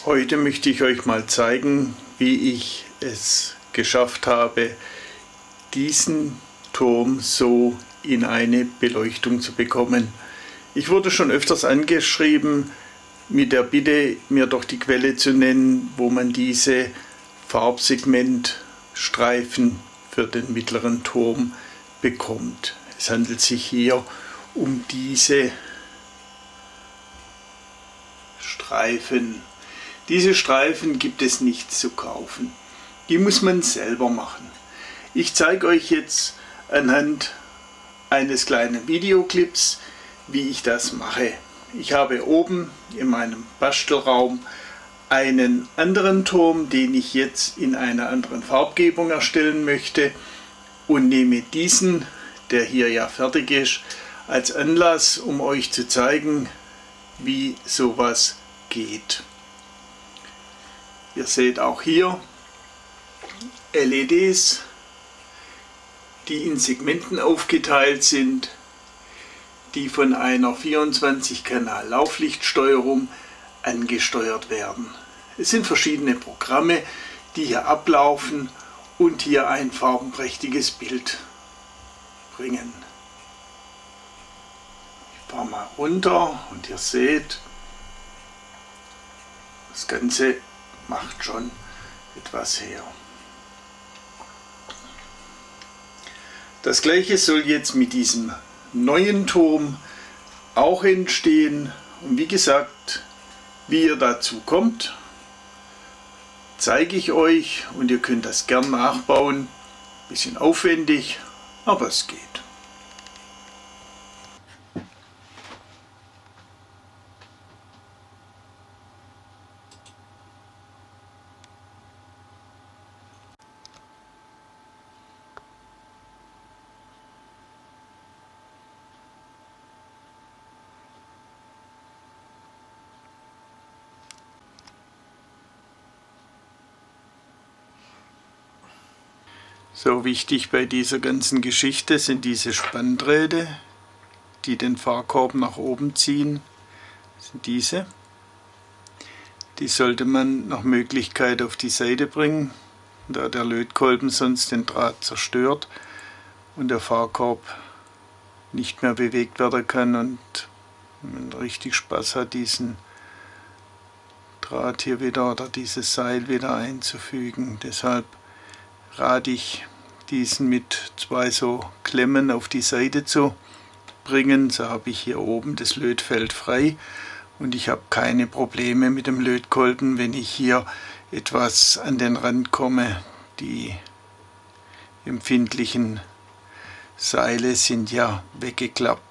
Heute möchte ich euch mal zeigen, wie ich es geschafft habe, diesen Turm so in eine Beleuchtung zu bekommen. Ich wurde schon öfters angeschrieben mit der Bitte, mir doch die Quelle zu nennen, wo man diese Farbsegmentstreifen für den mittleren Turm bekommt. Es handelt sich hier um diese Streifen. Diese Streifen gibt es nicht zu kaufen. Die muss man selber machen. Ich zeige euch jetzt anhand eines kleinen Videoclips, wie ich das mache. Ich habe oben in meinem Bastelraum einen anderen Turm, den ich jetzt in einer anderen Farbgebung erstellen möchte, und nehme diesen, der hier ja fertig ist, als Anlass, um euch zu zeigen, wie sowas geht. Ihr seht auch hier LEDs, die in Segmenten aufgeteilt sind, die von einer 24-Kanal Lauflichtsteuerung angesteuert werden. Es sind verschiedene Programme, die hier ablaufen und hier ein farbenprächtiges Bild bringen. Ich fahre mal runter und ihr seht, das Ganze macht schon etwas her. Das gleiche soll jetzt mit diesem neuen Turm auch entstehen. Und wie gesagt, wie ihr dazu kommt, zeige ich euch, und ihr könnt das gern nachbauen. Bisschen aufwendig, aber es geht. So wichtig bei dieser ganzen Geschichte sind diese Spanndrähte, die den Fahrkorb nach oben ziehen. Das sind diese. Die sollte man nach Möglichkeit auf die Seite bringen, da der Lötkolben sonst den Draht zerstört und der Fahrkorb nicht mehr bewegt werden kann und man richtig Spaß hat, diesen Draht hier wieder oder dieses Seil wieder einzufügen. Deshalb rate ich, diesen mit zwei so Klemmen auf die Seite zu bringen. So habe ich hier oben das Lötfeld frei und ich habe keine Probleme mit dem Lötkolben, wenn ich hier etwas an den Rand komme. Die empfindlichen Seile sind ja weggeklappt.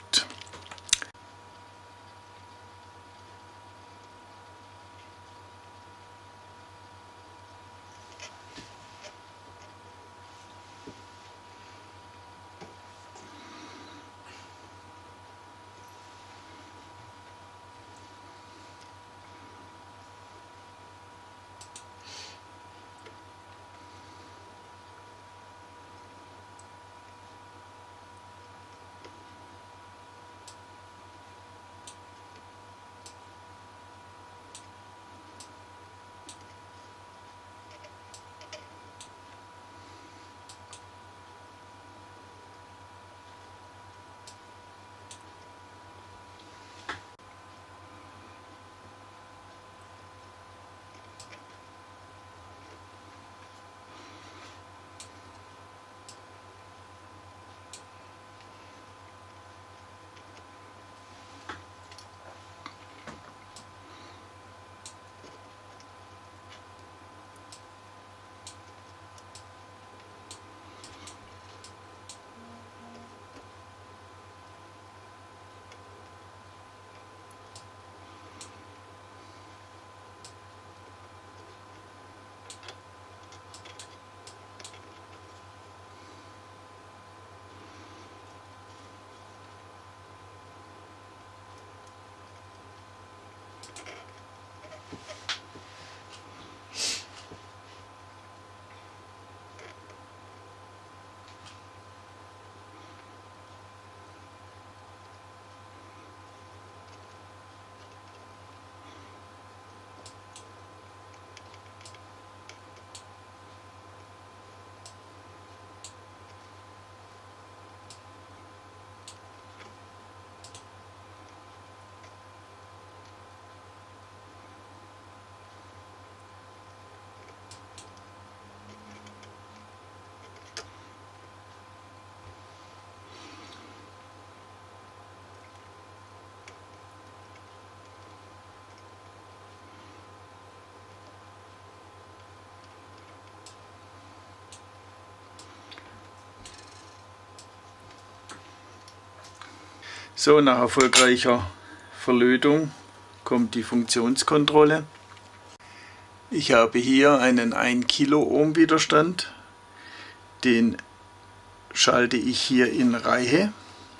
So, nach erfolgreicher Verlötung kommt die Funktionskontrolle. Ich habe hier einen 1 Kiloohm Widerstand. Den schalte ich hier in Reihe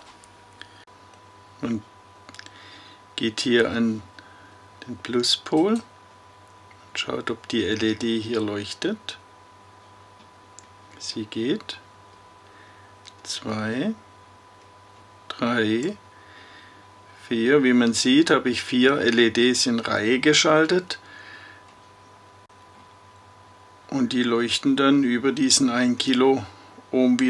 und geht hier an den Pluspol und schaut, ob die LED hier leuchtet. Sie geht. 2, 3, 4. Wie man sieht, habe ich 4 LEDs in Reihe geschaltet. Und die leuchten dann über diesen 1 Kiloohm Widerstand .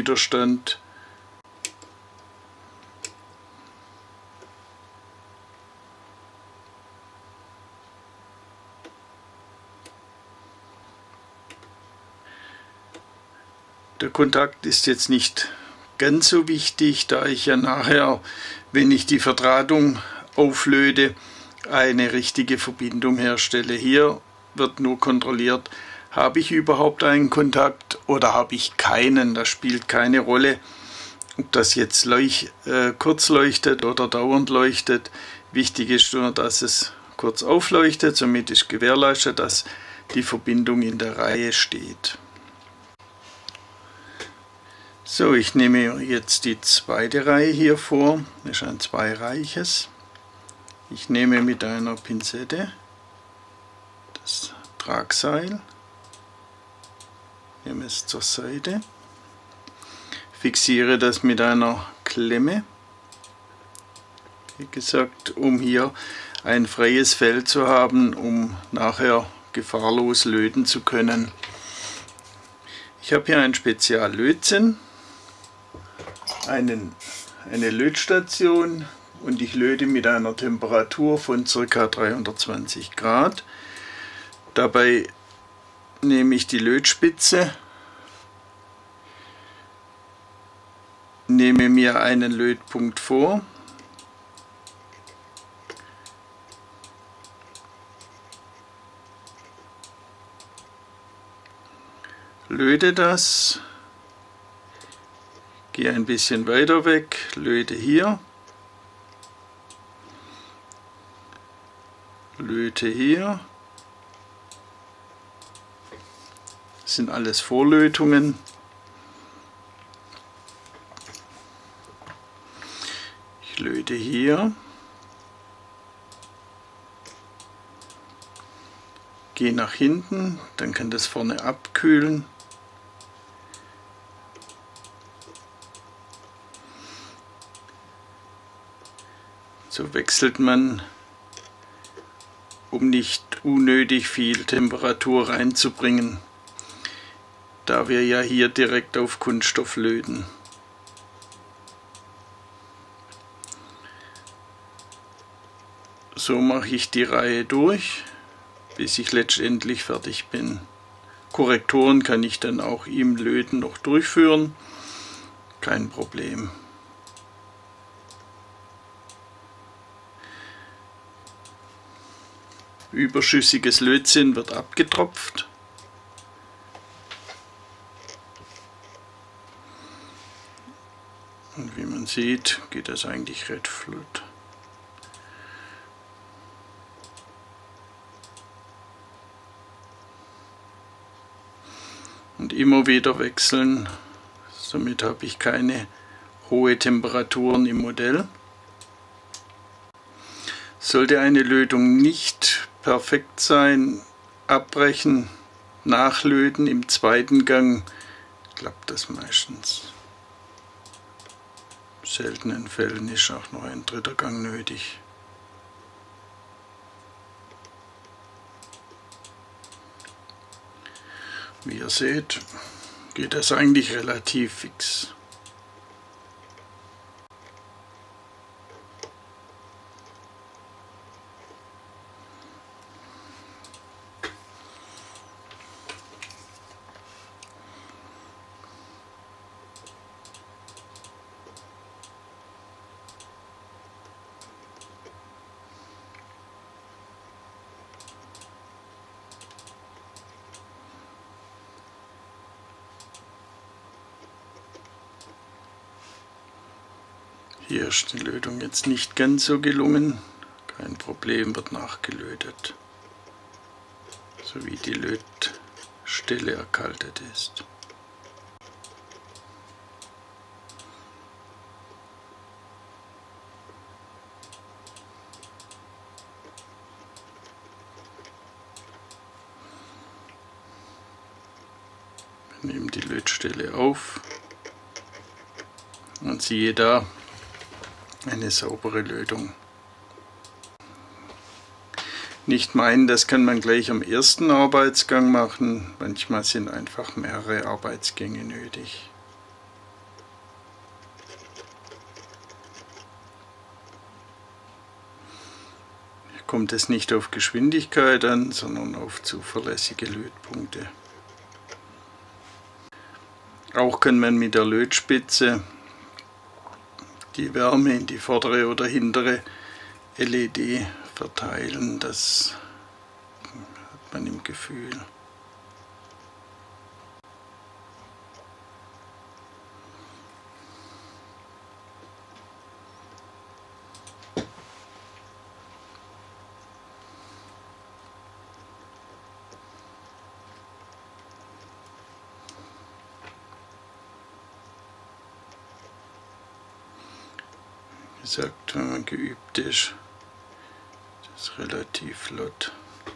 Der Kontakt ist jetzt nicht ganz so wichtig, da ich ja nachher, wenn ich die Verdrahtung auflöte, eine richtige Verbindung herstelle. Hier wird nur kontrolliert, habe ich überhaupt einen Kontakt oder habe ich keinen. Das spielt keine Rolle, ob das jetzt kurz leuchtet oder dauernd leuchtet. Wichtig ist nur, dass es kurz aufleuchtet. Somit ist gewährleistet, dass die Verbindung in der Reihe steht. So, ich nehme jetzt die zweite Reihe hier vor. Das ist ein zweireiches. Ich nehme mit einer Pinzette das Tragseil, nehme es zur Seite, fixiere das mit einer Klemme, wie gesagt, um hier ein freies Feld zu haben, um nachher gefahrlos löten zu können. Ich habe hier einen Speziallötzinn, eine Lötstation, und ich löte mit einer Temperatur von ca. 320 Grad. Dabei nehme ich die Lötspitze, nehme mir einen Lötpunkt vor, löte das, gehe ein bisschen weiter weg, löte hier, löte hier. Das sind alles Vorlötungen. Ich löte hier, gehe nach hinten, dann kann das vorne abkühlen. So wechselt man, um nicht unnötig viel Temperatur reinzubringen, da wir ja hier direkt auf Kunststoff löten. So mache ich die Reihe durch, bis ich letztendlich fertig bin. Korrekturen kann ich dann auch im Löten noch durchführen, kein Problem. Überschüssiges Lötzinn wird abgetropft. Und wie man sieht, geht das eigentlich recht flott. Und immer wieder wechseln, somit habe ich keine hohe Temperaturen im Modell. Sollte eine Lötung nicht perfekt sein, abbrechen, nachlöten. Im zweiten Gang klappt das meistens. In seltenen Fällen ist auch noch ein dritter Gang nötig. Wie ihr seht, geht das eigentlich relativ fix. Hier ist die Lötung jetzt nicht ganz so gelungen. Kein Problem, wird nachgelötet, so wie die Lötstelle erkaltet ist. Wir nehmen die Lötstelle auf und siehe da, eine saubere Lötung. Nicht meinen, das kann man gleich am ersten Arbeitsgang machen. Manchmal sind einfach mehrere Arbeitsgänge nötig. Hier kommt es nicht auf Geschwindigkeit an, sondern auf zuverlässige Lötpunkte. Auch kann man mit der Lötspitze die Wärme in die vordere oder hintere LED verteilen, das hat man im Gefühl. Wie gesagt, wenn man geübt ist, das ist relativ flott.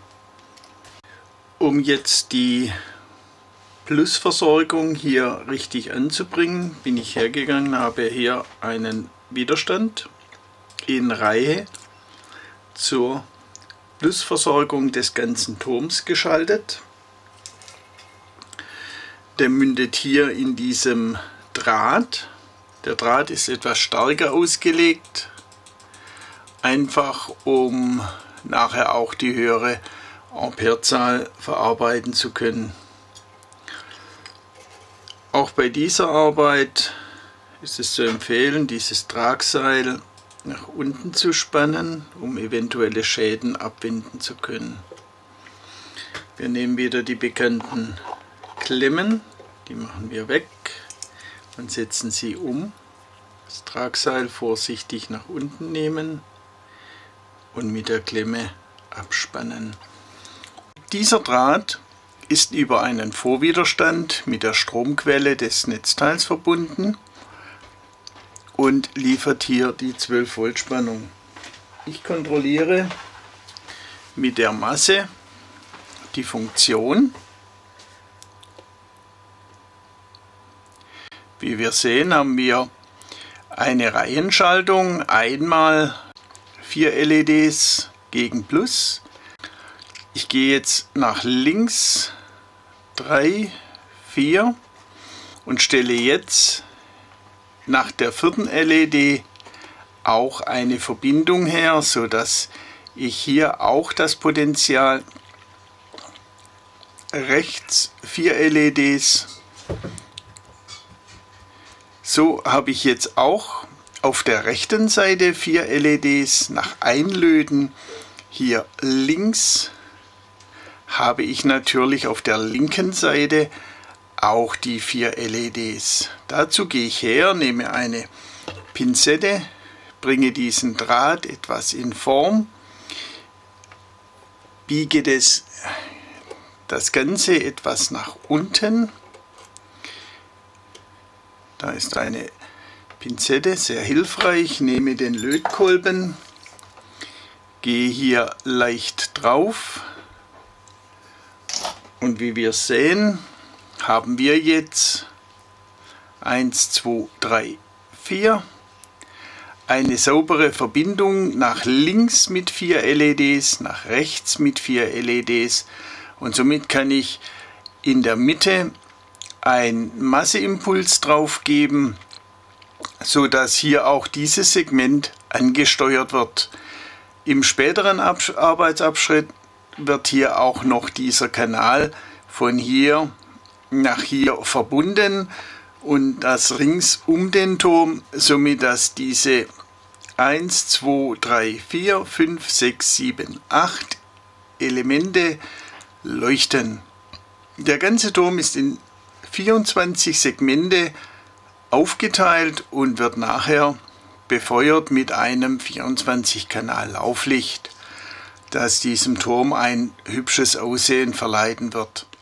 Um jetzt die Plusversorgung hier richtig anzubringen, bin ich hergegangen, habe hier einen Widerstand in Reihe zur Plusversorgung des ganzen Turms geschaltet. Der mündet hier in diesem Draht. Der Draht ist etwas stärker ausgelegt, einfach um nachher auch die höhere Amperezahl verarbeiten zu können. Auch bei dieser Arbeit ist es zu empfehlen, dieses Tragseil nach unten zu spannen, um eventuelle Schäden abwenden zu können. Wir nehmen wieder die bekannten Klemmen, die machen wir weg und setzen sie um. Das Tragseil vorsichtig nach unten nehmen und mit der Klemme abspannen. Dieser Draht ist über einen Vorwiderstand mit der Stromquelle des Netzteils verbunden und liefert hier die 12 Volt Spannung. Ich kontrolliere mit der Masse die Funktion. Wie wir sehen, haben wir eine Reihenschaltung, einmal 4 LEDs gegen Plus. Ich gehe jetzt nach links 3, 4 und stelle jetzt nach der 4. LED auch eine Verbindung her, so dass ich hier auch das Potential rechts 4 LEDs. So habe ich jetzt auch auf der rechten Seite 4 LEDs nach Einlöten. Hier links habe ich natürlich auf der linken Seite auch die 4 LEDs. Dazu gehe ich her, nehme eine Pinzette, bringe diesen Draht etwas in Form, biege das Ganze etwas nach unten. Da ist eine Pinzette, sehr hilfreich. Nehme den Lötkolben, gehe hier leicht drauf und wie wir sehen, haben wir jetzt 1, 2, 3, 4 eine saubere Verbindung nach links mit 4 LEDs, nach rechts mit 4 LEDs und somit kann ich in der Mitte einen Masseimpuls drauf geben, so dass hier auch dieses Segment angesteuert wird. Im späteren Arbeitsabschnitt wird hier auch noch dieser Kanal von hier nach hier verbunden und das rings um den Turm, somit dass diese 1, 2, 3, 4, 5, 6, 7, 8 Elemente leuchten. Der ganze Turm ist in 24 Segmente aufgeteilt und wird nachher befeuert mit einem 24-Kanal Lauflicht, das diesem Turm ein hübsches Aussehen verleihen wird.